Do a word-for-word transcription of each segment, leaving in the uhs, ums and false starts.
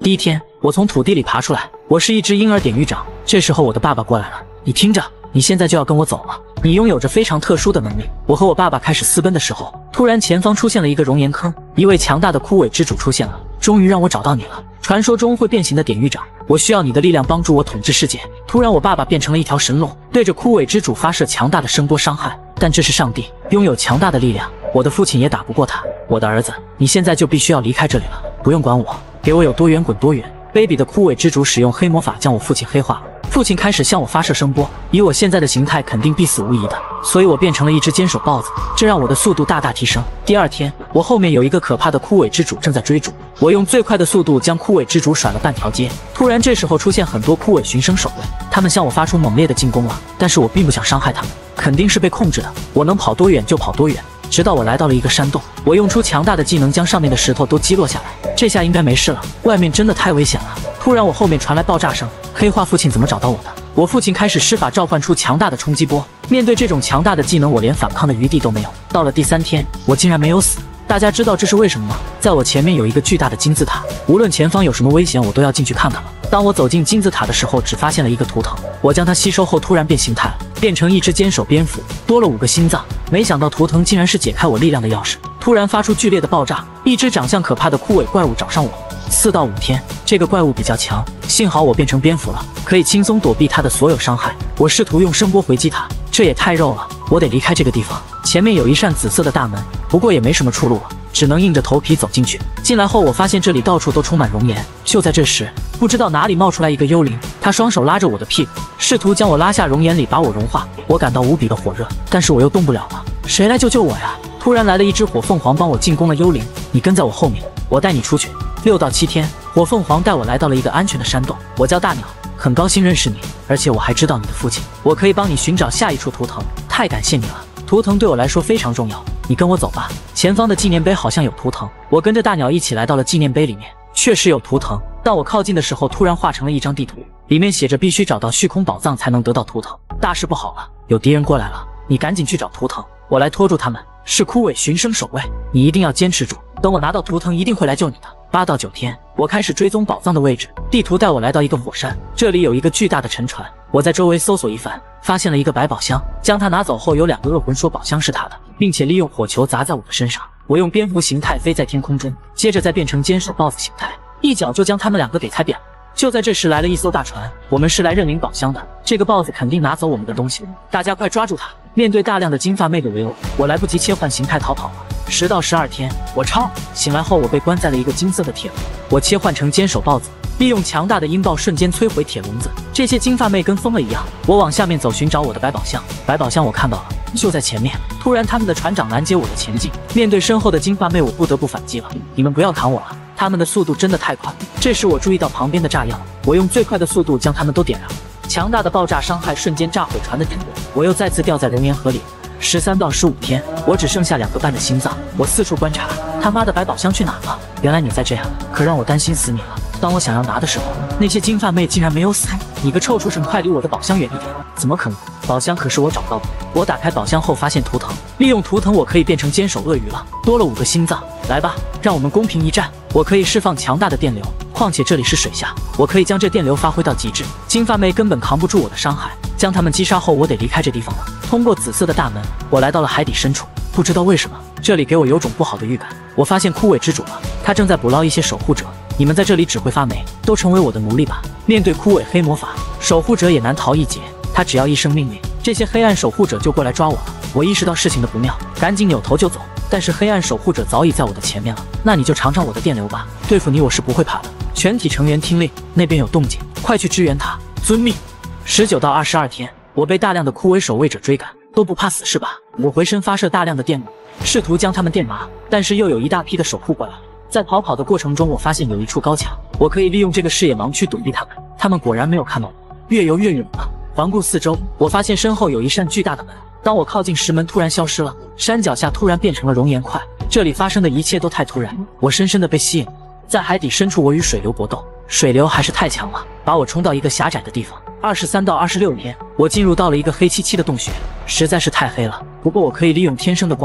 第一天，我从土地里爬出来，我是一只婴儿典狱长。这时候我的爸爸过来了，你听着，你现在就要跟我走了。你拥有着非常特殊的能力。我和我爸爸开始私奔的时候，突然前方出现了一个熔岩坑，一位强大的枯萎之主出现了，终于让我找到你了。传说中会变形的典狱长，我需要你的力量帮助我统治世界。突然，我爸爸变成了一条神龙，对着枯萎之主发射强大的声波伤害。但这是上帝，拥有强大的力量，我的父亲也打不过他。我的儿子，你现在就必须要离开这里了，不用管我，给我有多远滚多远。卑鄙的枯萎之主使用黑魔法将我父亲黑化。父亲开始向我发射声波，以我现在的形态肯定必死无疑的，所以我变成了一只坚守豹子，这让我的速度大大提升。第二天，我后面有一个可怕的枯萎之主正在追逐，我用最快的速度将枯萎之主甩了半条街。突然，这时候出现很多枯萎寻生守卫，他们向我发出猛烈的进攻了，但是我并不想伤害他们，肯定是被控制的，我能跑多远就跑多远。直到我来到了一个山洞，我用出强大的技能将上面的石头都击落下来，这下应该没事了。外面真的太危险了。突然，我后面传来爆炸声，黑化父亲怎么找到我的？我父亲开始施法召唤出强大的冲击波，面对这种强大的技能，我连反抗的余地都没有。到了第三天，我竟然没有死。大家知道这是为什么吗？在我前面有一个巨大的金字塔，无论前方有什么危险，我都要进去看看了。当我走进金字塔的时候，只发现了一个图腾，我将它吸收后，突然变形态了，变成一只坚守蝙蝠，多了五个心脏。没想到图腾竟然是解开我力量的钥匙。突然发出剧烈的爆炸，一只长相可怕的枯萎怪物找上我。四到五天，这个怪物比较强，幸好我变成蝙蝠了，可以轻松躲避它的所有伤害。我试图用声波回击它，这也太肉了，我得离开这个地方。前面有一扇紫色的大门，不过也没什么出路了，只能硬着头皮走进去。进来后，我发现这里到处都充满熔岩。就在这时，不知道哪里冒出来一个幽灵，他双手拉着我的屁股，试图将我拉下熔岩里，把我融化。我感到无比的火热，但是我又动不了了。谁来救救我呀？突然来了一只火凤凰，帮我进攻了幽灵。你跟在我后面，我带你出去。六到七天，火凤凰带我来到了一个安全的山洞。我叫大鸟，很高兴认识你，而且我还知道你的父亲，我可以帮你寻找下一处图腾。太感谢你了，图腾对我来说非常重要。你跟我走吧，前方的纪念碑好像有图腾。我跟着大鸟一起来到了纪念碑里面，确实有图腾。当我靠近的时候，突然画成了一张地图，里面写着必须找到虚空宝藏才能得到图腾。大事不好了，有敌人过来了，你赶紧去找图腾，我来拖住他们。是枯萎寻生守卫，你一定要坚持住，等我拿到图腾一定会来救你的。八到九天，我开始追踪宝藏的位置，地图带我来到一个火山，这里有一个巨大的沉船。我在周围搜索一番，发现了一个百宝箱，将它拿走后，有两个恶魂说宝箱是他的，并且利用火球砸在我的身上。我用蝙蝠形态飞在天空中，接着再变成坚守豹子形态，一脚就将他们两个给踩扁了。就在这时，来了一艘大船，我们是来认领宝箱的。这个豹子肯定拿走我们的东西，大家快抓住他！面对大量的金发妹的围殴，我来不及切换形态逃跑了。十到十二天，我超醒来后，我被关在了一个金色的铁笼，我切换成坚守豹子，利用强大的音爆瞬间摧毁铁笼子。这些金发妹跟疯了一样，我往下面走寻找我的百宝箱。百宝箱我看到了，就在前面。突然，他们的船长拦截我的前进，面对身后的金发妹，我不得不反击了。你们不要扛我了，他们的速度真的太快。这时我注意到旁边的炸药，我用最快的速度将他们都点燃了。强大的爆炸伤害瞬间炸毁船的顶部，我又再次掉在熔岩河里。十三到十五天，我只剩下两个半的心脏。我四处观察，他妈的百宝箱去哪了？原来你在这样，可让我担心死你了。当我想要拿的时候，那些金发妹竟然没有死。你个臭畜生，快离我的宝箱远一点！怎么可能？宝箱可是我找到的。我打开宝箱后发现图腾，利用图腾我可以变成坚守鳄鱼了，多了五个心脏。来吧，让我们公平一战。我可以释放强大的电流，况且这里是水下，我可以将这电流发挥到极致。金发妹根本扛不住我的伤害，将他们击杀后，我得离开这地方了。通过紫色的大门，我来到了海底深处。不知道为什么，这里给我有种不好的预感。我发现枯萎之主了，他正在捕捞一些守护者。你们在这里只会发霉，都成为我的奴隶吧。面对枯萎黑魔法，守护者也难逃一劫。他只要一声命令，这些黑暗守护者就过来抓我了。我意识到事情的不妙，赶紧扭头就走。但是黑暗守护者早已在我的前面了。那你就尝尝我的电流吧，对付你我是不会怕的。全体成员听令，那边有动静，快去支援他。遵命。十九到二十二天，我被大量的枯萎守卫者追赶，都不怕死是吧？我回身发射大量的电幕，试图将他们电麻，但是又有一大批的守护过来。在逃跑的过程中，我发现有一处高墙，我可以利用这个视野盲区躲避他们。他们果然没有看到我，越游越远了。环顾四周，我发现身后有一扇巨大的门。当我靠近时，门突然消失了，山脚下突然变成了熔岩块。这里发生的一切都太突然，我深深的被吸引。在海底深处，我与水流搏斗，水流还是太强了，把我冲到一个狭窄的地方。二十三到二十六天，我进入到了一个黑漆漆的洞穴，实在是太黑了。不过我可以利用天生的光芒，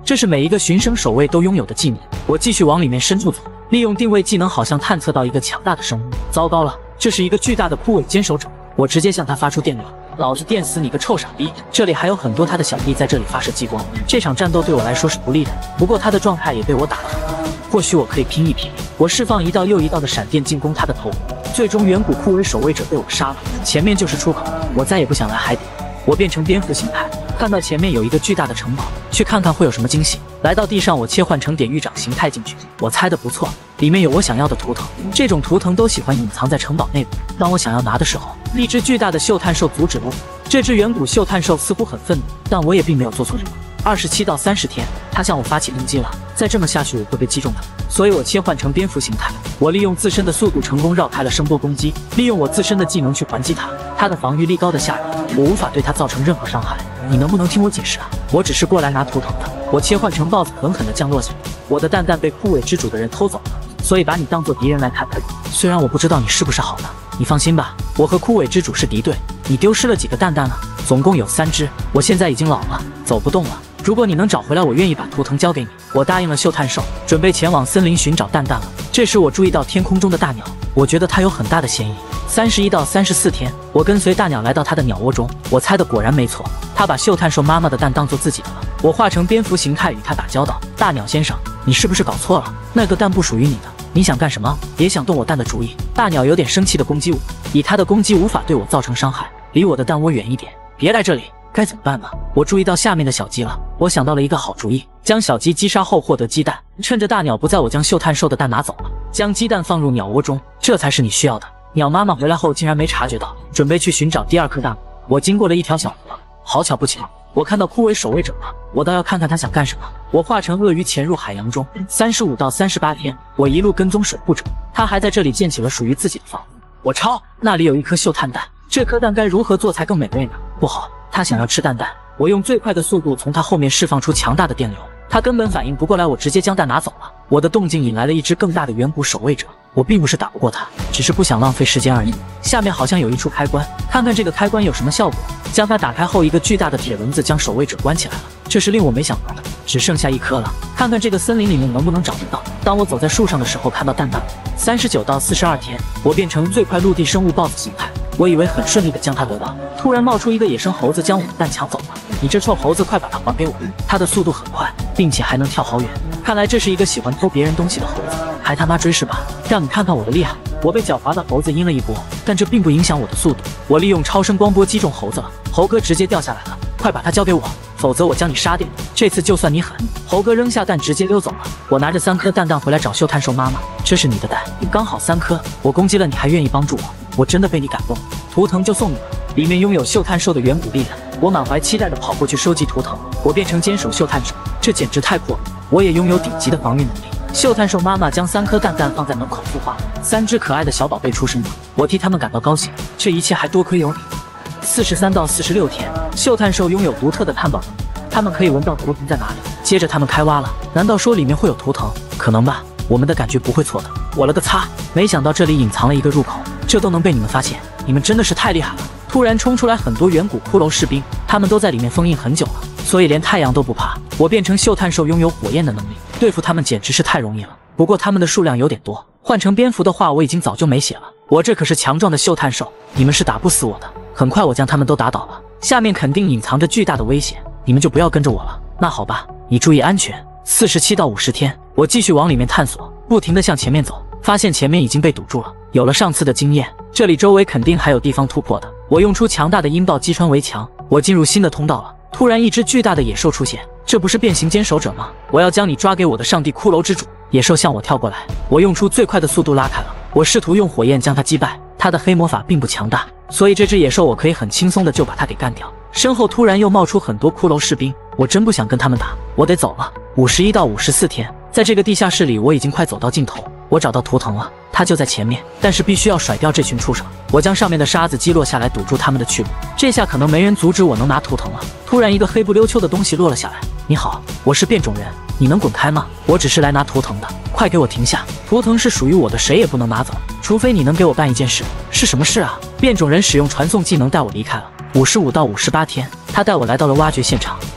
这是每一个寻生守卫都拥有的技能。我继续往里面深处走，利用定位技能，好像探测到一个强大的生物。糟糕了，这是一个巨大的枯尾坚守者！我直接向他发出电流，老子电死你个臭傻逼！这里还有很多他的小弟在这里发射激光，这场战斗对我来说是不利的。不过他的状态也被我打得很好，或许我可以拼一拼。我释放一道又一道的闪电进攻他的头部，最终远古枯尾守卫者被我杀了。前面就是出口，我再也不想来海底。我变成蝙蝠形态，看到前面有一个巨大的城堡，去看看会有什么惊喜。来到地上，我切换成典狱长形态进去。我猜的不错，里面有我想要的图腾。这种图腾都喜欢隐藏在城堡内部。当我想要拿的时候，一只巨大的嗅探兽阻止了我。这只远古嗅探兽似乎很愤怒，但我也并没有做错什么。二十七到三十天，它向我发起攻击了。再这么下去，我会被击中的。所以我切换成蝙蝠形态，我利用自身的速度成功绕开了声波攻击，利用我自身的技能去还击它。它的防御力高的吓人，我无法对它造成任何伤害。你能不能听我解释啊？我只是过来拿图腾的。我切换成豹子，狠狠地降落下来。我的蛋蛋被枯尾之主的人偷走了，所以把你当做敌人来看待。虽然我不知道你是不是好的，你放心吧，我和枯尾之主是敌对。你丢失了几个蛋蛋了？总共有三只。我现在已经老了，走不动了。如果你能找回来，我愿意把图腾交给你。我答应了嗅探兽，准备前往森林寻找蛋蛋了。这时我注意到天空中的大鸟，我觉得它有很大的嫌疑。三十一到三十四天，我跟随大鸟来到它的鸟窝中，我猜的果然没错，它把嗅探兽妈妈的蛋当做自己的了。我化成蝙蝠形态与它打交道。大鸟先生，你是不是搞错了？那个蛋不属于你的，你想干什么？别想动我蛋的主意！大鸟有点生气的攻击我，以它的攻击无法对我造成伤害，离我的蛋窝远一点，别来这里。该怎么办呢？我注意到下面的小鸡了，我想到了一个好主意，将小鸡击杀后获得鸡蛋，趁着大鸟不在，我将嗅探兽的蛋拿走了，将鸡蛋放入鸟窝中，这才是你需要的。鸟妈妈回来后竟然没察觉到，准备去寻找第二颗蛋。我经过了一条小河，好巧不巧，我看到枯尾守卫者了，我倒要看看他想干什么。我化成鳄鱼潜入海洋中，三十五到三十八天，我一路跟踪守护者，他还在这里建起了属于自己的房子。我抄，那里有一颗嗅探蛋，这颗蛋该如何做才更美味呢？不好，他想要吃蛋蛋。我用最快的速度从他后面释放出强大的电流，他根本反应不过来，我直接将蛋拿走了。我的动静引来了一只更大的远古守卫者，我并不是打不过他，只是不想浪费时间而已。下面好像有一处开关，看看这个开关有什么效果。将它打开后，一个巨大的铁轮子将守卫者关起来了，这是令我没想到的。只剩下一颗了，看看这个森林里面能不能找得到。当我走在树上的时候，看到蛋蛋。三十九到四十二天，我变成最快陆地生物豹子形态，我以为很顺利的将它得到，突然冒出一个野生猴子将我的蛋抢走了。你这臭猴子，快把它还给我！它的速度很快，并且还能跳好远，看来这是一个喜欢偷别人东西的猴子，还他妈追是吧？让你看看我的厉害！我被狡猾的猴子阴了一波，但这并不影响我的速度。我利用超声光波击中猴子了，猴哥直接掉下来了，快把它交给我，否则我将你杀掉。这次就算你狠！猴哥扔下蛋直接溜走了。我拿着三颗蛋蛋回来找嗅探兽妈妈，这是你的蛋，刚好三颗。我攻击了你还愿意帮助我，我真的被你感动。图腾就送你了，里面拥有嗅探兽的远古力量。我满怀期待地跑过去收集图腾，我变成坚守嗅探兽，这简直太酷了！我也拥有顶级的防御能力。嗅探兽妈妈将三颗蛋蛋放在门口孵化，三只可爱的小宝贝出生了，我替他们感到高兴。这一切还多亏有你。四十三到四十六天，嗅探兽拥有独特的探宝能力，它们可以闻到图腾在哪里。接着它们开挖了，难道说里面会有图腾？可能吧，我们的感觉不会错的。我了个擦！没想到这里隐藏了一个入口，这都能被你们发现，你们真的是太厉害了！突然冲出来很多远古骷髅士兵，他们都在里面封印很久了，所以连太阳都不怕。我变成嗅探兽，拥有火焰的能力，对付他们简直是太容易了。不过他们的数量有点多，换成蝙蝠的话，我已经早就没血了。我这可是强壮的嗅探兽，你们是打不死我的。很快我将他们都打倒了，下面肯定隐藏着巨大的危险，你们就不要跟着我了。那好吧，你注意安全。四十七到五十天，我继续往里面探索，不停地向前面走，发现前面已经被堵住了。有了上次的经验，这里周围肯定还有地方突破的。我用出强大的音爆击穿围墙，我进入新的通道了。突然一只巨大的野兽出现，这不是变形坚守者吗？我要将你抓给我的上帝骷髅之主！野兽向我跳过来，我用出最快的速度拉开了。我试图用火焰将它击败，它的黑魔法并不强大，所以这只野兽我可以很轻松的就把它给干掉。身后突然又冒出很多骷髅士兵，我真不想跟他们打，我得走了。五十一到五十四天，在这个地下室里，我已经快走到尽头。我找到图腾了，它就在前面，但是必须要甩掉这群畜生。我将上面的沙子击落下来，堵住他们的去路。这下可能没人阻止我能拿图腾了。突然，一个黑不溜秋的东西落了下来。你好，我是变种人，你能滚开吗？我只是来拿图腾的，快给我停下！图腾是属于我的，谁也不能拿走，除非你能给我办一件事。是什么事啊？变种人使用传送技能带我离开了。五十五到五十八天，他带我来到了挖掘现场。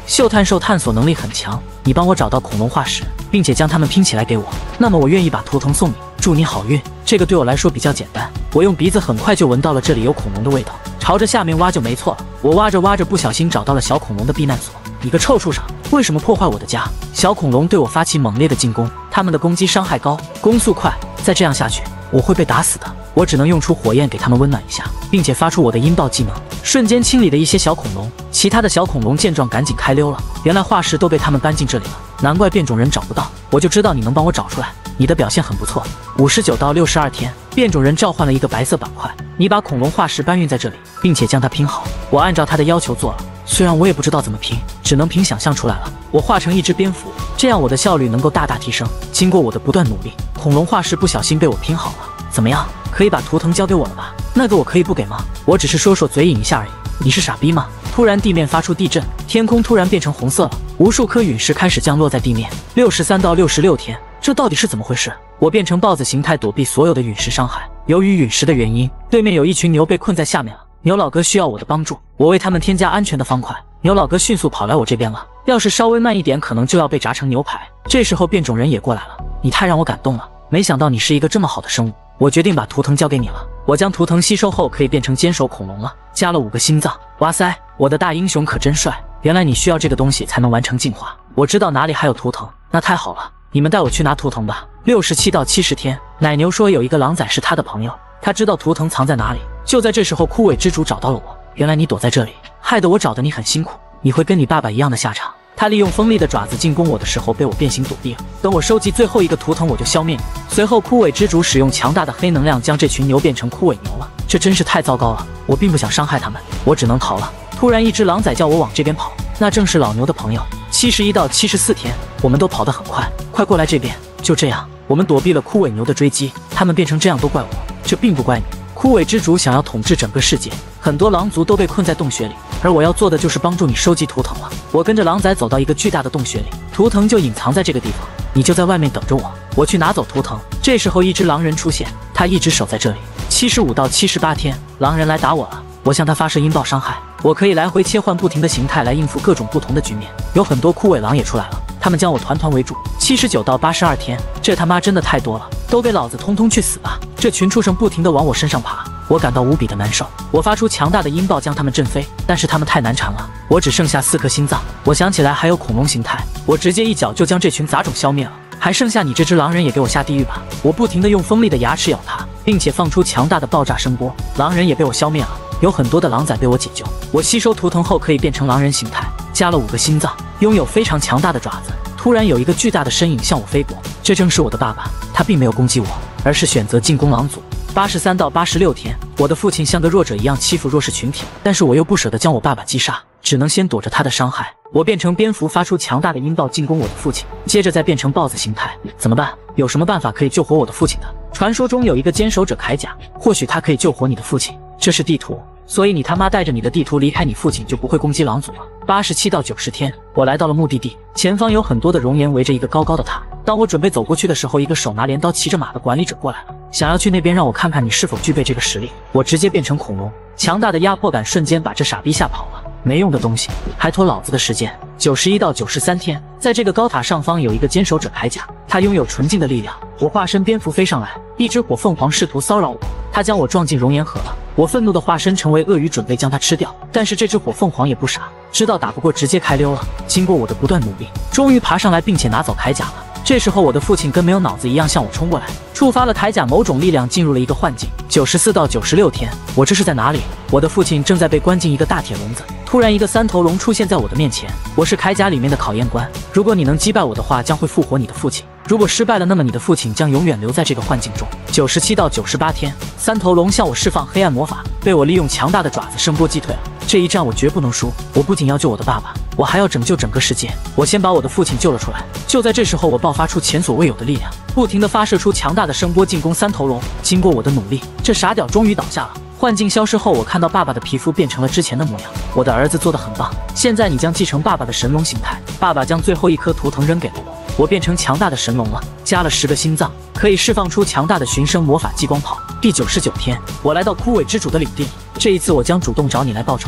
嗅探兽探索能力很强，你帮我找到恐龙化石，并且将它们拼起来给我，那么我愿意把图腾送你，祝你好运。这个对我来说比较简单，我用鼻子很快就闻到了这里有恐龙的味道，朝着下面挖就没错了。我挖着挖着，不小心找到了小恐龙的避难所。你个臭畜生，为什么破坏我的家？小恐龙对我发起猛烈的进攻，它们的攻击伤害高，攻速快，再这样下去，我会被打死的。我只能用出火焰给它们温暖一下，并且发出我的音爆技能，瞬间清理了一些小恐龙。其他的小恐龙见状赶紧开溜了，原来化石都被他们搬进这里了，难怪变种人找不到，我就知道你能帮我找出来。你的表现很不错。五十九到六十二天，变种人召唤了一个白色板块，你把恐龙化石搬运在这里，并且将它拼好。我按照他的要求做了，虽然我也不知道怎么拼，只能凭想象出来了。我化成一只蝙蝠，这样我的效率能够大大提升。经过我的不断努力，恐龙化石不小心被我拼好了。怎么样，可以把图腾交给我了吧？那个我可以不给吗？我只是说说嘴瘾一下而已。你是傻逼吗？突然地面发出地震，天空突然变成红色了，无数颗陨石开始降落在地面。六十三到六十六天，这到底是怎么回事？我变成豹子形态躲避所有的陨石伤害。由于陨石的原因，对面有一群牛被困在下面了。牛老哥需要我的帮助，我为他们添加安全的方块。牛老哥迅速跑来我这边了，要是稍微慢一点，可能就要被炸成牛排。这时候变种人也过来了，你太让我感动了，没想到你是一个这么好的生物。我决定把图腾交给你了。我将图腾吸收后，可以变成坚守恐龙了，加了五个心脏。哇塞，我的大英雄可真帅！原来你需要这个东西才能完成进化。我知道哪里还有图腾，那太好了，你们带我去拿图腾吧。六十七到七十天，奶牛说有一个狼崽是他的朋友，他知道图腾藏在哪里。就在这时候，枯萎之主找到了我。原来你躲在这里，害得我找的你很辛苦，你会跟你爸爸一样的下场。他利用锋利的爪子进攻我的时候，被我变形躲避了。等我收集最后一个图腾，我就消灭你。随后，枯萎之主使用强大的黑能量，将这群牛变成枯萎牛了。这真是太糟糕了！我并不想伤害他们，我只能逃了。突然，一只狼崽叫我往这边跑，那正是老牛的朋友。七十一到七十四天，我们都跑得很快，快过来这边。就这样，我们躲避了枯萎牛的追击。他们变成这样都怪我，这并不怪你。枯萎之主想要统治整个世界，很多狼族都被困在洞穴里，而我要做的就是帮助你收集图腾了。我跟着狼崽走到一个巨大的洞穴里，图腾就隐藏在这个地方，你就在外面等着我，我去拿走图腾。这时候一只狼人出现，他一直守在这里。七十五到七十八天，狼人来打我了，我向他发射音爆伤害，我可以来回切换不停的形态来应付各种不同的局面。有很多枯萎狼也出来了，他们将我团团围住。七十九到八十二天，这他妈真的太多了，都给老子通通去死吧！这群畜生不停地往我身上爬，我感到无比的难受。我发出强大的音爆将他们震飞，但是他们太难缠了，我只剩下四颗心脏。我想起来还有恐龙形态，我直接一脚就将这群杂种消灭了。还剩下你这只狼人，也给我下地狱吧！我不停地用锋利的牙齿咬它，并且放出强大的爆炸声波，狼人也被我消灭了。有很多的狼崽被我解救。我吸收图腾后可以变成狼人形态，加了五个心脏，拥有非常强大的爪子。突然有一个巨大的身影向我飞过，这正是我的爸爸。他并没有攻击我，而是选择进攻狼族。八十三到八十六天，我的父亲像个弱者一样欺负弱势群体，但是我又不舍得将我爸爸击杀，只能先躲着他的伤害。我变成蝙蝠，发出强大的音爆进攻我的父亲，接着再变成豹子形态。怎么办？有什么办法可以救活我的父亲的？传说中有一个坚守者铠甲，或许他可以救活你的父亲。这是地图，所以你他妈带着你的地图离开你父亲，就不会攻击狼族了。八十七到九十天，我来到了目的地，前方有很多的熔岩围着一个高高的塔。当我准备走过去的时候，一个手拿镰刀骑着马的管理者过来了，想要去那边让我看看你是否具备这个实力。我直接变成恐龙，强大的压迫感瞬间把这傻逼吓跑了。没用的东西，还拖老子的时间。九十一到九十三天，在这个高塔上方有一个坚守者铠甲，他拥有纯净的力量。我化身蝙蝠飞上来，一只火凤凰试图骚扰我，他将我撞进熔岩河了。我愤怒的化身成为鳄鱼，准备将它吃掉，但是这只火凤凰也不傻，知道打不过，直接开溜了。经过我的不断努力，终于爬上来，并且拿走铠甲了。这时候我的父亲跟没有脑子一样向我冲过来，触发了铠甲某种力量，进入了一个幻境。九十四到九十六天，我这是在哪里？我的父亲正在被关进一个大铁笼子，突然一个三头龙出现在我的面前。我是铠甲里面的考验官，如果你能击败我的话，将会复活你的父亲。如果失败了，那么你的父亲将永远留在这个幻境中。九十七到九十八天，三头龙向我释放黑暗魔法，被我利用强大的爪子声波击退了。这一战我绝不能输，我不仅要救我的爸爸，我还要拯救整个世界。我先把我的父亲救了出来。就在这时候，我爆发出前所未有的力量，不停地发射出强大的声波进攻三头龙。经过我的努力，这傻屌终于倒下了。幻境消失后，我看到爸爸的皮肤变成了之前的模样。我的儿子做得很棒，现在你将继承爸爸的神龙形态。爸爸将最后一颗图腾扔给了我，我变成强大的神龙了，加了十个心脏，可以释放出强大的寻声魔法激光炮。第九十九天，我来到枯萎之主的领地，这一次我将主动找你来报仇。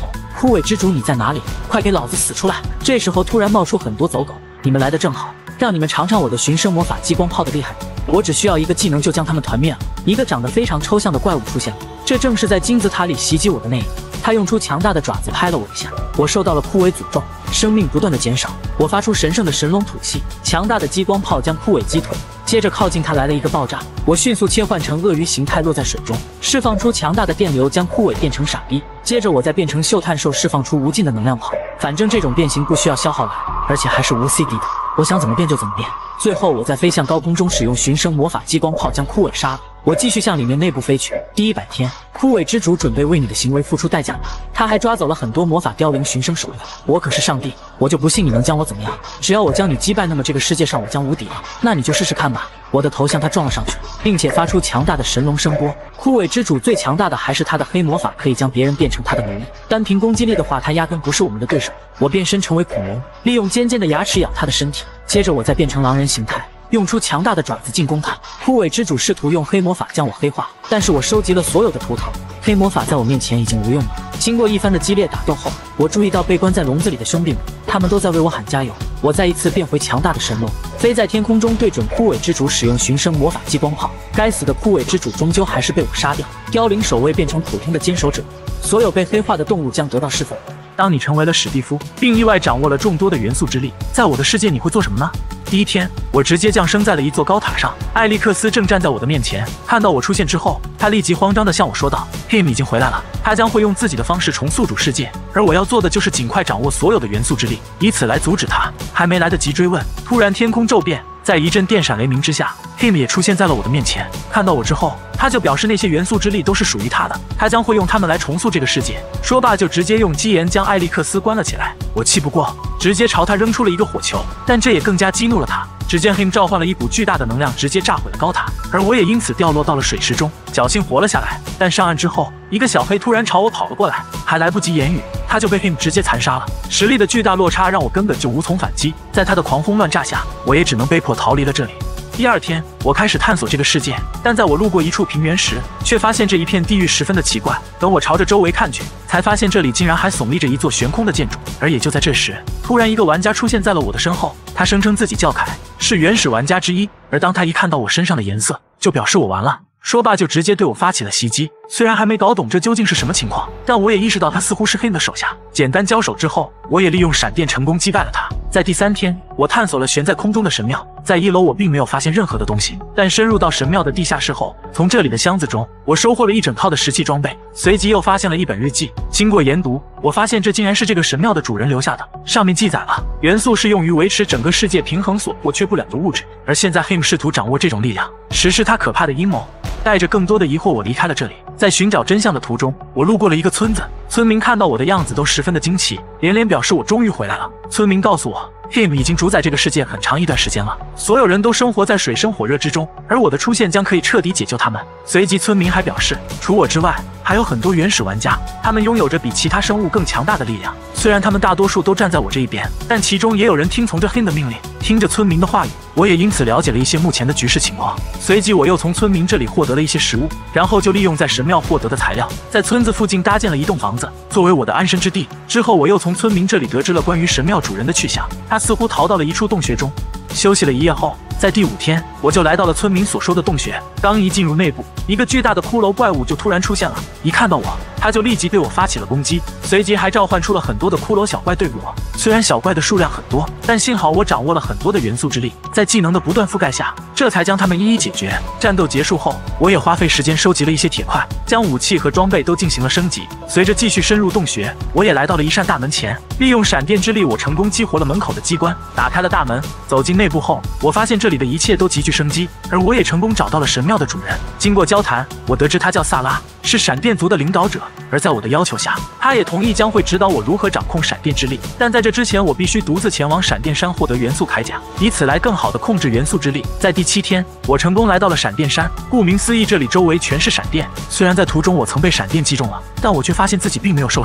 枯萎之主，你在哪里？快给老子死出来！这时候突然冒出很多走狗，你们来的正好，让你们尝尝我的寻声魔法激光炮的厉害。我只需要一个技能就将他们团灭了。一个长得非常抽象的怪物出现了，这正是在金字塔里袭击我的那一个。他用出强大的爪子拍了我一下，我受到了枯萎诅咒，生命不断的减少。我发出神圣的神龙吐气，强大的激光炮将枯萎击退。接着靠近他来了一个爆炸，我迅速切换成鳄鱼形态落在水中，释放出强大的电流，将枯萎变成傻逼。接着我再变成嗅探兽，释放出无尽的能量炮。反正这种变形不需要消耗蓝，而且还是无 C D 的，我想怎么变就怎么变。最后我在飞向高空中使用寻声魔法激光炮将枯萎杀了。我继续向里面内部飞去。第一百天，枯萎之主准备为你的行为付出代价了。他还抓走了很多魔法凋零寻声手段。我可是上帝，我就不信你能将我怎么样。只要我将你击败，那么这个世界上我将无敌了。那你就试试看吧。我的头向他撞了上去，并且发出强大的神龙声波。枯萎之主最强大的还是他的黑魔法，可以将别人变成他的奴隶。单凭攻击力的话，他压根不是我们的对手。我变身成为恐龙，利用尖尖的牙齿咬他的身体。接着我再变成狼人形态，用出强大的爪子进攻他。枯萎之主试图用黑魔法将我黑化，但是我收集了所有的图腾，黑魔法在我面前已经无用了。经过一番的激烈打斗后，我注意到被关在笼子里的兄弟们，他们都在为我喊加油。我再一次变回强大的神龙，飞在天空中，对准枯萎之主使用寻声魔法激光炮。该死的枯萎之主终究还是被我杀掉。凋零守卫变成普通的坚守者，所有被黑化的动物将得到释放。 当你成为了史蒂夫，并意外掌握了众多的元素之力，在我的世界你会做什么呢？第一天，我直接降生在了一座高塔上。艾利克斯正站在我的面前，看到我出现之后，他立即慌张地向我说道 ：“Him 已经回来了，他将会用自己的方式重塑主世界，而我要做的就是尽快掌握所有的元素之力，以此来阻止他。”还没来得及追问，突然天空骤变，在一阵电闪雷鸣之下 ，Him 也出现在了我的面前。看到我之后，他就表示那些元素之力都是属于他的，他将会用它们来重塑这个世界。说罢就直接用基岩将艾利克斯关了起来。我气不过，直接朝他扔出了一个火球，但这也更加激怒了他。只见 Him 召唤了一股巨大的能量，直接炸毁了高塔，而我也因此掉落到了水池中，侥幸活了下来。但上岸之后，一个小黑突然朝我跑了过来，还来不及言语，他就被 Him 直接残杀了。实力的巨大落差让我根本就无从反击，在他的狂轰乱炸下，我也只能被迫逃离了这里。第二天，我开始探索这个世界，但在我路过一处平原时，却发现这一片地域十分的奇怪。等我朝着周围看去，才发现这里竟然还耸立着一座悬空的建筑。而也就在这时，突然一个玩家出现在了我的身后，他声称自己叫凯，是原始玩家之一。而当他一看到我身上的颜色，就表示我完了。说罢就直接对我发起了袭击。虽然还没搞懂这究竟是什么情况，但我也意识到他似乎是 Him 的手下。简单交手之后，我也利用闪电成功击败了他。在第三天，我探索了悬在空中的神庙。在一楼我并没有发现任何的东西，但深入到神庙的地下室后，从这里的箱子中，我收获了一整套的石器装备，随即又发现了一本日记。经过研读，我发现这竟然是这个神庙的主人留下的。上面记载了，元素是用于维持整个世界平衡所或缺不了的物质，而现在 Him 试图掌握这种力量，实施他可怕的阴谋。带着更多的疑惑，我离开了这里。在寻找真相的途中，我路过了一个村子，村民看到我的样子都十分的惊奇，连连表示我终于回来了。村民告诉我 Him 已经主宰这个世界很长一段时间了，所有人都生活在水深火热之中，而我的出现将可以彻底解救他们。随即村民还表示，除我之外，还有很多原始玩家，他们拥有着比其他生物更强大的力量。虽然他们大多数都站在我这一边，但其中也有人听从着 Him 的命令。听着村民的话语，我也因此了解了一些目前的局势情况。随即我又从村民这里获得了一些食物，然后就利用在神庙获得的材料，在村子附近搭建了一栋房子，作为我的安身之地。之后我又从村民这里得知了关于神庙主人的去向，他似乎逃到了一处洞穴中。休息了一夜后，在第五天，我就来到了村民所说的洞穴。刚一进入内部，一个巨大的骷髅怪物就突然出现了。一看到我，他就立即对我发起了攻击，随即还召唤出了很多的骷髅小怪对付我。虽然小怪的数量很多，但幸好我掌握了很多的元素之力，在技能的不断覆盖下，这才将他们一一解决。战斗结束后，我也花费时间收集了一些铁块，将武器和装备都进行了升级。随着继续深入洞穴，我也来到了一扇大门前，利用闪电之力，我成功激活了门口的机关，打开了大门。走进内部后，我发现这里的一切都极具生机，而我也成功找到了神庙的主人。经过交谈，我得知他叫萨拉，是闪电族的领导者，而在我的要求下，他也同意将会指导我如何掌控闪电之力。但在这之前，我必须独自前往闪电山获得元素铠甲，以此来更好的控制元素之力。在第七天，我成功来到了闪电山。顾名思义，这里周围全是闪电。虽然在途中我曾被闪电击中了，但我却发现自己并没有受伤，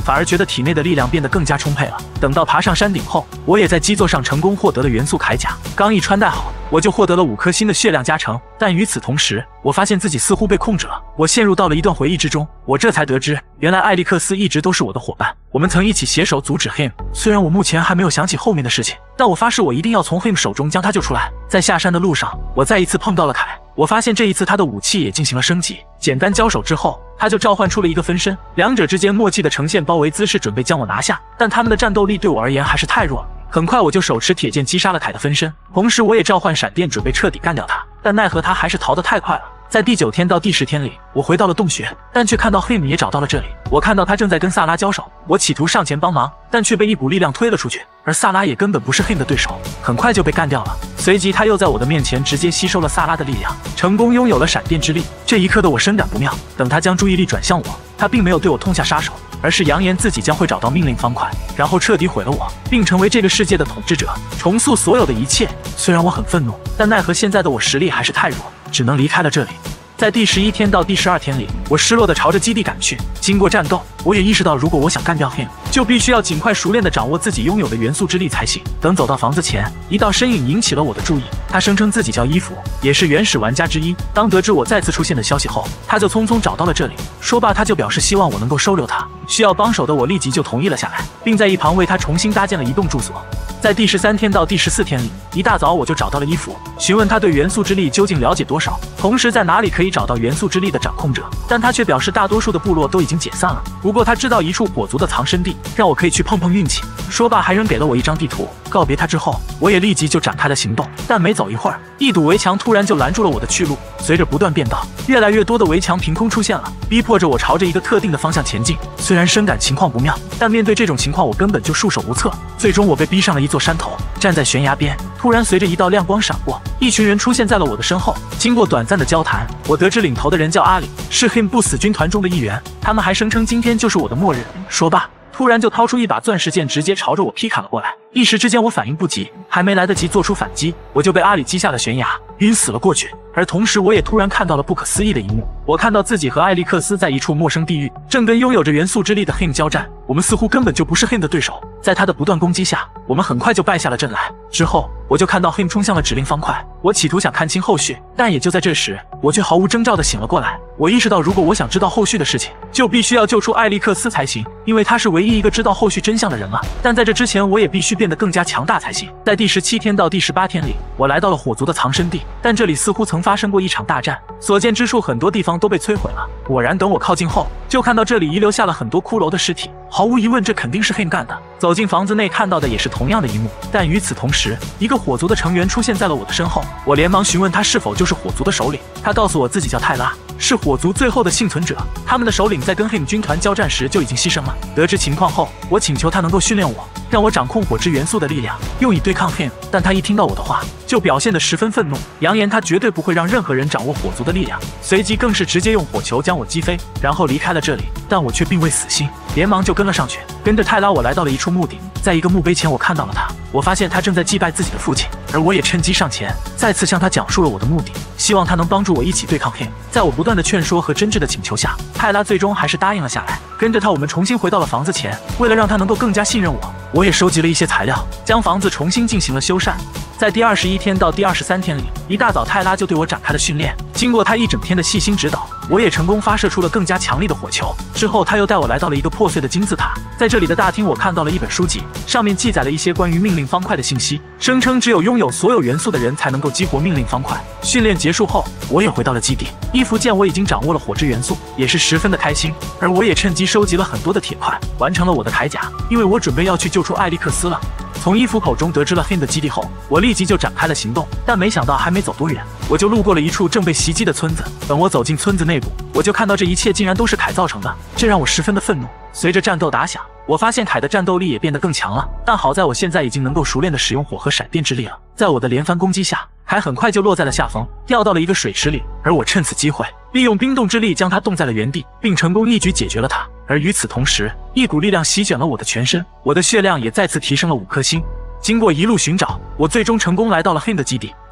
反而觉得体内的力量变得更加充沛了。等到爬上山顶后，我也在基座上成功获得了元素铠甲，刚一穿戴好，我就获得了五颗星的血量加成。但与此同时，我发现自己似乎被控制了，我陷入到了一段回忆之中。我这才得知，原来艾利克斯一直都是我的伙伴，我们曾一起携手阻止 him。虽然我目前还没有想起后面的事情，但我发誓我一定要从 him 手中将他救出来。在下山的路上，我再一次碰到了凯，我发现这一次他的武器也进行了升级。简单交手之后，他就召唤出了一个分身，两者之间默契的呈现包围姿势，准备将我拿下。但他们的战斗力对我而言还是太弱了。很快我就手持铁剑击杀了凯的分身，同时我也召唤闪电准备彻底干掉他，但奈何他还是逃得太快了。在第九天到第十天里，我回到了洞穴，但却看到 him 也找到了这里。我看到他正在跟萨拉交手，我企图上前帮忙，但却被一股力量推了出去，而萨拉也根本不是 him 的对手，很快就被干掉了。随即他又在我的面前直接吸收了萨拉的力量，成功拥有了闪电之力。这一刻的我深感不妙，等他将注意力转向我，他并没有对我痛下杀手，而是扬言自己将会找到命令方块，然后彻底毁了我，并成为这个世界的统治者，重塑所有的一切。虽然我很愤怒，但奈何现在的我实力还是太弱，只能离开了这里。在第十一天到第十二天里，我失落地朝着基地赶去。经过战斗，我也意识到，如果我想干掉 him， 就必须要尽快熟练地掌握自己拥有的元素之力才行。等走到房子前，一道身影引起了我的注意。他声称自己叫伊芙，也是原始玩家之一。当得知我再次出现的消息后，他就匆匆找到了这里。说罢，他就表示希望我能够收留他，需要帮手的我立即就同意了下来，并在一旁为他重新搭建了一栋住所。在第十三天到第十四天里，一大早我就找到了伊芙，询问他对元素之力究竟了解多少，同时在哪里可以找到元素之力的掌控者。但他却表示大多数的部落都已经解散了，不过他知道一处火族的藏身地，让我可以去碰碰运气。说罢还扔给了我一张地图。告别他之后，我也立即就展开了行动。但没走一会儿，一堵围墙突然就拦住了我的去路。随着不断变道，越来越多的围墙凭空出现了，逼迫着我朝着一个特定的方向前进。虽然深感情况不妙，但面对这种情况我根本就束手无策。最终我被逼上了一座山头，站在悬崖边，突然随着一道亮光闪过，一群人出现在了我的身后。经过短暂的交谈，我得知领头的人叫阿里，是 him 不死军团中的一员。他们还声称今天就是我的末日。说罢，突然就掏出一把钻石剑，直接朝着我劈砍了过来。一时之间我反应不及，还没来得及做出反击，我就被阿里击下了悬崖，晕死了过去。而同时我也突然看到了不可思议的一幕，我看到自己和艾利克斯在一处陌生地狱，正跟拥有着元素之力的 him 交战。我们似乎根本就不是 him 的对手，在他的不断攻击下，我们很快就败下了阵来。之后我就看到 him 冲向了指令方块，我企图想看清后续，但也就在这时，我却毫无征兆地醒了过来。我意识到，如果我想知道后续的事情，就必须要救出艾利克斯才行，因为他是唯一一个知道后续真相的人了。但在这之前，我也必须变得更加强大才行。在第十七天到第十八天里，我来到了火族的藏身地，但这里似乎曾发生过一场大战，所见之处很多地方都被摧毁了。果然，等我靠近后，就看到这里遗留下了很多骷髅的尸体，毫无疑问，这肯定是 him 干的。走进房子内看到的也是同样的一幕，但与此同时，一个火族的成员出现在了我的身后。我连忙询问他是否就是火族的首领，他告诉我自己叫泰拉，是火族最后的幸存者，他们的首领在跟 him 军团交战时就已经牺牲了。得知情况后，我请求他能够训练我，让我掌控火之元素的力量，用以对抗 him。但他一听到我的话，就表现得十分愤怒，扬言他绝对不会让任何人掌握火族的力量，随即更是直接用火球将我击飞，然后离开了这里。但我却并未死心，连忙就跟了上去。跟着泰拉，我来到了一处墓地，在一个墓碑前，我看到了他。我发现他正在祭拜自己的父亲，而我也趁机上前，再次向他讲述了我的目的，希望他能帮助我一起对抗 him。在我不断的劝说和真挚的请求下，泰拉最终还是答应了下来。跟着他，我们重新回到了房子前。为了让他能够更加信任我，我也收集了一些材料，将房子重新进行了修缮。在第二十一天到第二十三天里，一大早泰拉就对我展开了训练。经过他一整天的细心指导，我也成功发射出了更加强力的火球。之后他又带我来到了一个破碎的金字塔，在这里的大厅，我看到了一本书籍，上面记载了一些关于命令方块的信息，声称只有拥有所有元素的人才能够激活命令方块。训练结束后，我也回到了基地。伊芙见我已经掌握了火之元素，也是十分的开心，而我也趁机收集了很多的铁块，完成了我的铠甲，因为我准备要去救出艾利克斯了。从伊芙口中得知了 him 的基地后，我立即就展开了行动，但没想到还没走多远，我就路过了一处正被袭击的村子。等我走进村子内部，我就看到这一切竟然都是凯造成的，这让我十分的愤怒。随着战斗打响，我发现凯的战斗力也变得更强了，但好在我现在已经能够熟练的使用火和闪电之力了。在我的连番攻击下，凯很快就落在了下风，掉到了一个水池里，而我趁此机会利用冰冻之力将他冻在了原地，并成功一举解决了他。而与此同时，一股力量席卷了我的全身，我的血量也再次提升了五颗星。经过一路寻找，我最终成功来到了 him 的基地。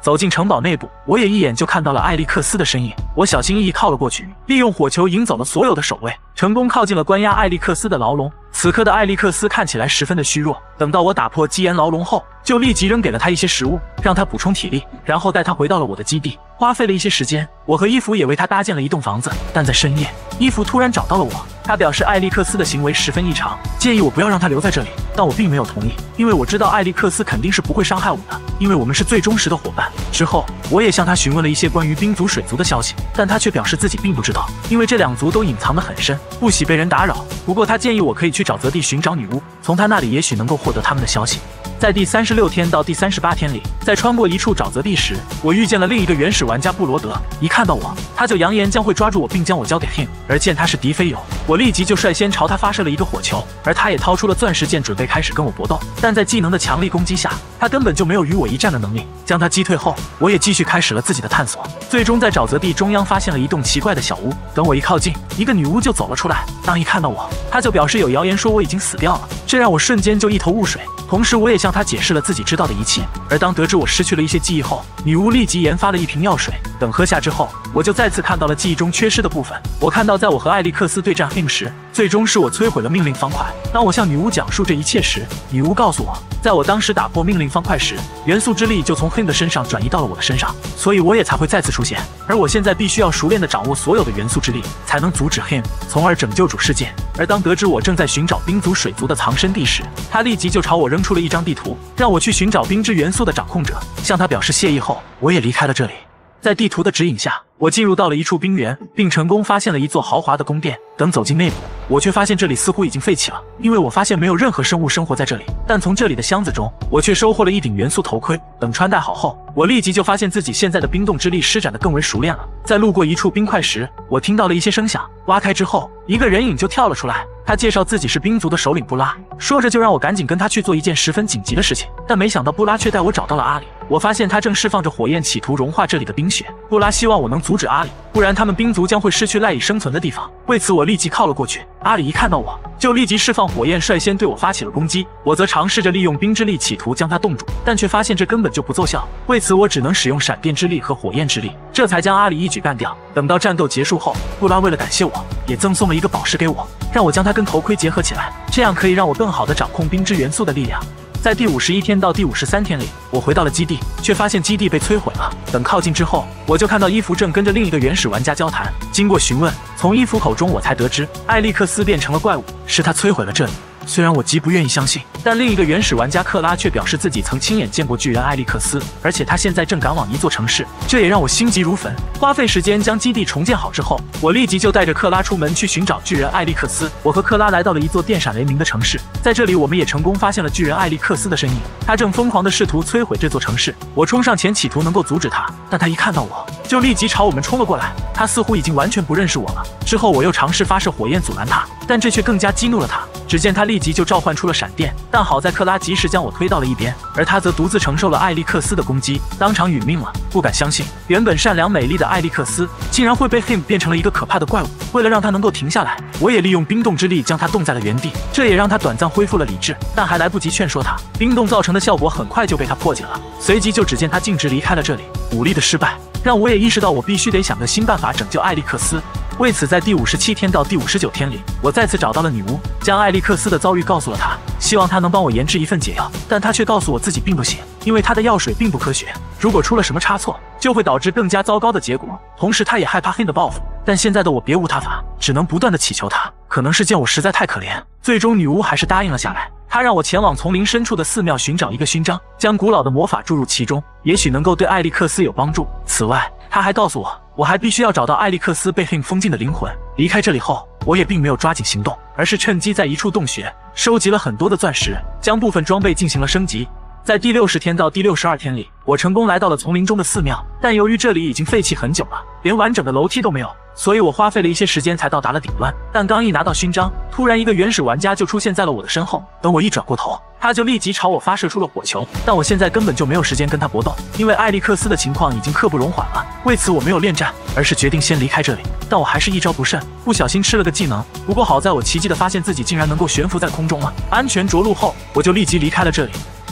走进城堡内部，我也一眼就看到了艾利克斯的身影。我小心翼翼靠了过去，利用火球引走了所有的守卫，成功靠近了关押艾利克斯的牢笼。此刻的艾利克斯看起来十分的虚弱，等到我打破基岩牢笼后，就立即扔给了他一些食物，让他补充体力，然后带他回到了我的基地。花费了一些时间，我和伊芙也为他搭建了一栋房子。但在深夜，伊芙突然找到了我，他表示艾利克斯的行为十分异常，建议我不要让他留在这里。但我并没有同意，因为我知道艾利克斯肯定是不会伤害我的，因为我们是最忠实的伙伴。之后，我也向他询问了一些关于冰族、水族的消息，但他却表示自己并不知道，因为这两族都隐藏得很深，不喜被人打扰。不过他建议我可以去沼泽地寻找女巫，从他那里也许能够获得他们的消息。在第三十六天到第三十八天里，在穿过一处沼泽地时，我遇见了另一个原始玩家布罗德。一看到我，他就扬言将会抓住我并将我交给 him， 而见他是敌非友，我立即就率先朝他发射了一个火球，而他也掏出了钻石剑准备开始跟我搏斗。但在技能的强力攻击下，他根本就没有与我一战的能力。将他击退后，我也继续开始了自己的探索，最终在沼泽地中央发现了一栋奇怪的小屋。等我一靠近，一个女巫就走了出来。当一看到我，她就表示有谣言说我已经死掉了，这让我瞬间就一头雾水。同时我也向她解释了自己知道的一切。而当得知我失去了一些记忆后，女巫立即研发了一瓶药水，等喝下之后，我就再次看到了记忆中缺失的部分。我看到在我和艾利克斯对战 him 时，最终是我摧毁了命令方块。当我向女巫讲述这一切时，女巫告诉我，在我当时打破命令方块时，元素之力就从 him 的身上转移到了我的身上，所以我也才会再次出现。而我现在必须要熟练地掌握所有的元素之力，才能阻止 him， 从而拯救主世界。而当得知我正在寻找冰族、水族的藏身地时，他立即就朝我扔出了一张地图，让我去寻找冰之元素的掌控者。向他表示谢意后，我也离开了这里。在地图的指引下，我进入到了一处冰原，并成功发现了一座豪华的宫殿。等走进内部，我却发现这里似乎已经废弃了，因为我发现没有任何生物生活在这里。但从这里的箱子中，我却收获了一顶元素头盔。等穿戴好后，我立即就发现自己现在的冰冻之力施展得更为熟练了。在路过一处冰块时，我听到了一些声响，挖开之后，一个人影就跳了出来。他介绍自己是冰族的首领布拉，说着就让我赶紧跟他去做一件十分紧急的事情。但没想到布拉却带我找到了阿里。我发现他正释放着火焰，企图融化这里的冰雪。布拉希望我能阻止阿里，不然他们冰族将会失去赖以生存的地方。为此我立即靠了过去。阿里一看到我，就立即释放火焰，率先对我发起了攻击。我则尝试着利用冰之力企图将他冻住，但却发现这根本就不奏效。为此我只能使用闪电之力和火焰之力，这才将阿里一举干掉。等到战斗结束后，布拉为了感谢我，也赠送了一个宝石给我，让我将它跟头盔结合起来，这样可以让我更好地掌控冰之元素的力量。在第五十一天到第五十三天里，我回到了基地，却发现基地被摧毁了。等靠近之后，我就看到伊芙正跟着另一个原始玩家交谈。经过询问，从伊芙口中我才得知，艾利克斯变成了怪物，是他摧毁了这里。虽然我极不愿意相信，但另一个原始玩家克拉却表示自己曾亲眼见过巨人艾利克斯，而且他现在正赶往一座城市，这也让我心急如焚。花费时间将基地重建好之后，我立即就带着克拉出门去寻找巨人艾利克斯。我和克拉来到了一座电闪雷鸣的城市，在这里我们也成功发现了巨人艾利克斯的身影，他正疯狂地试图摧毁这座城市。我冲上前企图能够阻止他，但他一看到我就立即朝我们冲了过来。他似乎已经完全不认识我了。之后我又尝试发射火焰阻拦他，但这却更加激怒了他。只见他立即就召唤出了闪电，但好在克拉及时将我推到了一边，而他则独自承受了艾利克斯的攻击，当场殒命了。不敢相信，原本善良美丽的艾利克斯竟然会被 him 变成了一个可怕的怪物。为了让他能够停下来，我也利用冰冻之力将他冻在了原地，这也让他短暂恢复了理智。但还来不及劝说他，冰冻造成的效果很快就被他破解了。随即就只见他径直离开了这里。武力的失败让我也意识到，我必须得想个新办法拯救艾利克斯。为此，在第五十七天到第五十九天里，我再次找到了女巫，将艾利克斯的遭遇告诉了她，希望她能帮我研制一份解药。但她却告诉我自己并不行，因为她的药水并不科学，如果出了什么差错，就会导致更加糟糕的结果。同时，她也害怕 him 的报复。但现在的我别无他法，只能不断的祈求她。可能是见我实在太可怜，最终女巫还是答应了下来。她让我前往丛林深处的寺庙寻找一个勋章，将古老的魔法注入其中，也许能够对艾利克斯有帮助。此外，她还告诉我，我还必须要找到艾利克斯被 him 封禁的灵魂。离开这里后，我也并没有抓紧行动，而是趁机在一处洞穴收集了很多的钻石，将部分装备进行了升级。在第六十天到第六十二天里，我成功来到了丛林中的寺庙，但由于这里已经废弃很久了，连完整的楼梯都没有，所以我花费了一些时间才到达了顶端。但刚一拿到勋章，突然一个原始玩家就出现在了我的身后。等我一转过头，他就立即朝我发射出了火球。但我现在根本就没有时间跟他搏斗，因为艾利克斯的情况已经刻不容缓了。为此我没有恋战，而是决定先离开这里。但我还是一招不慎，不小心吃了个技能。不过好在我奇迹的发现自己竟然能够悬浮在空中了。安全着陆后，我就立即离开了这里。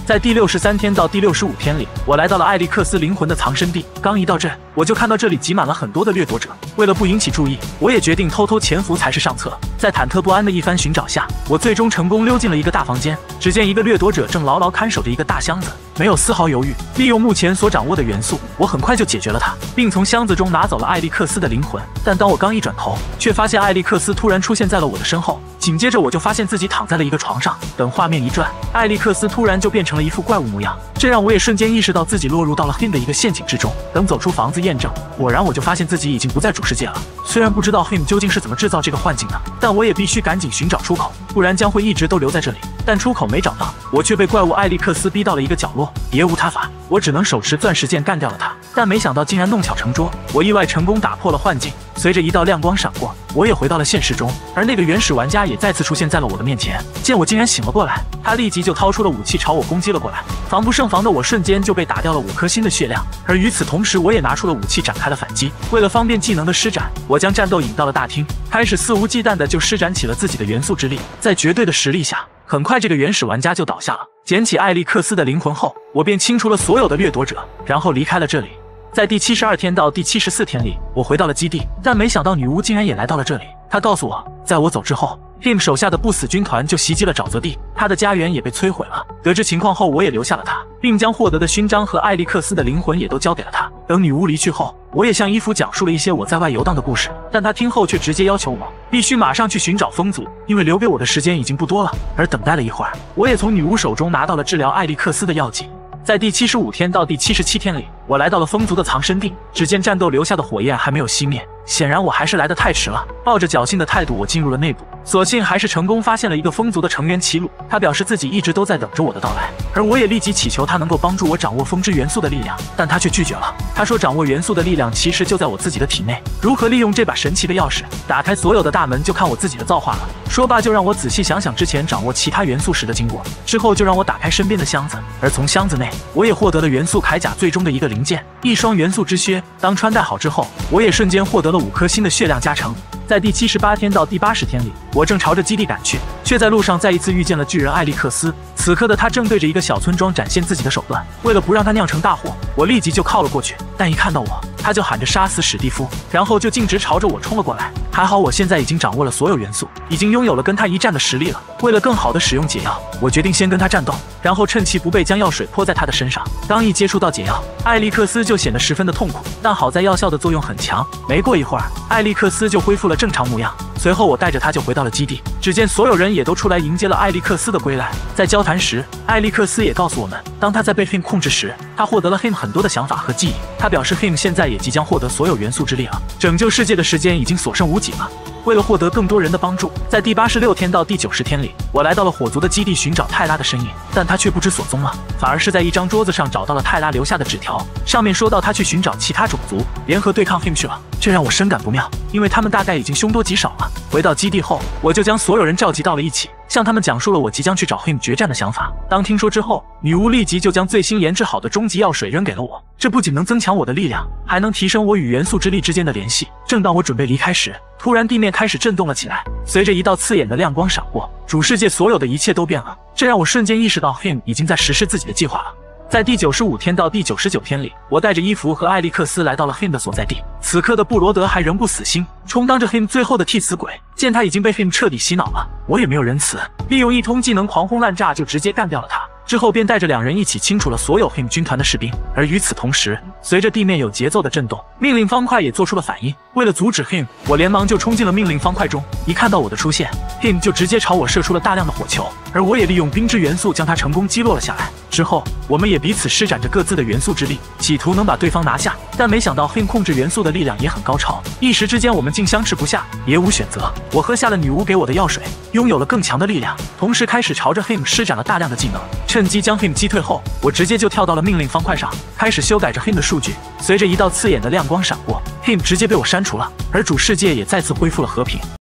在第六十三天到第六十五天里，我来到了艾利克斯灵魂的藏身地。刚一到这，我就看到这里挤满了很多的掠夺者。为了不引起注意，我也决定偷偷潜伏才是上策。在忐忑不安的一番寻找下，我最终成功溜进了一个大房间。只见一个掠夺者正牢牢看守着一个大箱子，没有丝毫犹豫，利用目前所掌握的元素，我很快就解决了它，并从箱子中拿走了艾利克斯的灵魂。但当我刚一转头，却发现艾利克斯突然出现在了我的身后。紧接着我就发现自己躺在了一个床上，等画面一转，艾利克斯突然就变成了一副怪物模样，这让我也瞬间意识到自己落入到了 Him 的一个陷阱之中。等走出房子验证，果然我就发现自己已经不在主世界了。虽然不知道 Him 究竟是怎么制造这个幻境的，但我也必须赶紧寻找出口，不然将会一直都留在这里。但出口没找到，我却被怪物艾利克斯逼到了一个角落，别无他法，我只能手持钻石剑干掉了他。但没想到竟然弄巧成拙，我意外成功打破了幻境。随着一道亮光闪过，我也回到了现实中，而那个原始玩家也再次出现在了我的面前。见我竟然醒了过来，他立即就掏出了武器朝我攻击了过来。防不胜防的我瞬间就被打掉了五颗星的血量，而与此同时，我也拿出了武器展开了反击。为了方便技能的施展，我将战斗引到了大厅，开始肆无忌惮的就施展起了自己的元素之力。在绝对的实力下，很快这个原始玩家就倒下了。捡起艾利克斯的灵魂后，我便清除了所有的掠夺者，然后离开了这里。在第七十二天到第七十四天里，我回到了基地，但没想到女巫竟然也来到了这里。她告诉我，在我走之后 ，Him 手下的不死军团就袭击了沼泽地，他的家园也被摧毁了。得知情况后，我也留下了他，并将获得的勋章和艾利克斯的灵魂也都交给了他。等女巫离去后，我也向伊芙讲述了一些我在外游荡的故事，但他听后却直接要求我必须马上去寻找风族，因为留给我的时间已经不多了。而等待了一会儿，我也从女巫手中拿到了治疗艾利克斯的药剂。在第七十五天到第七十七天里，我来到了风族的藏身地，只见战斗留下的火焰还没有熄灭，显然我还是来得太迟了。抱着侥幸的态度，我进入了内部，所幸还是成功发现了一个风族的成员齐鲁，他表示自己一直都在等着我的到来，而我也立即祈求他能够帮助我掌握风之元素的力量，但他却拒绝了。他说掌握元素的力量其实就在我自己的体内，如何利用这把神奇的钥匙打开所有的大门就看我自己的造化了。说罢就让我仔细想想之前掌握其他元素时的经过，之后就让我打开身边的箱子，而从箱子内我也获得了元素铠甲最终的一个零件，一双元素之靴。当穿戴好之后，我也瞬间获得了五颗星的血量加成。在第七十八天到第八十天里，我正朝着基地赶去，却在路上再一次遇见了巨人艾利克斯。此刻的他正对着一个小村庄展现自己的手段，为了不让他酿成大祸，我立即就靠了过去。但一看到我，他就喊着杀死史蒂夫，然后就径直朝着我冲了过来。还好我现在已经掌握了所有元素，已经拥有了跟他一战的实力了。为了更好的使用解药，我决定先跟他战斗，然后趁其不备将药水泼在他的身上。刚一接触到解药，艾利克斯就显得十分的痛苦，但好在药效的作用很强。没过一会儿，艾利克斯就恢复了正常模样。随后我带着他就回到了基地，只见所有人也都出来迎接了艾利克斯的归来。在交谈时，艾利克斯也告诉我们，当他在被 Him 控制时，他获得了 Him 很多的想法和记忆。他表示 Him 现在也即将获得所有元素之力了，拯救世界的时间已经所剩无几了。为了获得更多人的帮助，在第八十六天到第九十天里，我来到了火族的基地寻找泰拉的身影，但他却不知所踪了，反而是在一张桌子上找到了泰拉留下的纸条，上面说到他去寻找其他种族，联合对抗 Him 去了。这让我深感不妙，因为他们大概已经凶多吉少了。回到基地后，我就将所有人召集到了一起，向他们讲述了我即将去找 Him 决战的想法。当听说之后，女巫立即就将最新研制好的终极药水扔给了我，这不仅能增强我的力量，还能提升我与元素之力之间的联系。正当我准备离开时，突然地面开始震动了起来，随着一道刺眼的亮光闪过，主世界所有的一切都变了，这让我瞬间意识到 Him 已经在实施自己的计划了。在第九十五天到第九十九天里，我带着伊芙和艾利克斯来到了 Him 的所在地。此刻的布罗德还仍不死心，充当着 Him 最后的替死鬼。见他已经被 Him 彻底洗脑了，我也没有仁慈，利用一通技能狂轰滥炸就直接干掉了他。之后便带着两人一起清除了所有 Him 军团的士兵。而与此同时，随着地面有节奏的震动，命令方块也做出了反应。为了阻止 Him， 我连忙就冲进了命令方块中。一看到我的出现， Him 就直接朝我射出了大量的火球，而我也利用冰之元素将它成功击落了下来。之后我们也彼此施展着各自的元素之力，企图能把对方拿下。但没想到 Him 控制元素的力量也很高超，一时之间我们竟相持不下。别无选择，我喝下了女巫给我的药水，拥有了更强的力量，同时开始朝着 Him 施展了大量的技能。趁机将 Him 击退后，我直接就跳到了命令方块上，开始修改着 Him 的数据。随着一道刺眼的亮光闪过， Him 直接被我删除了，而主世界也再次恢复了和平。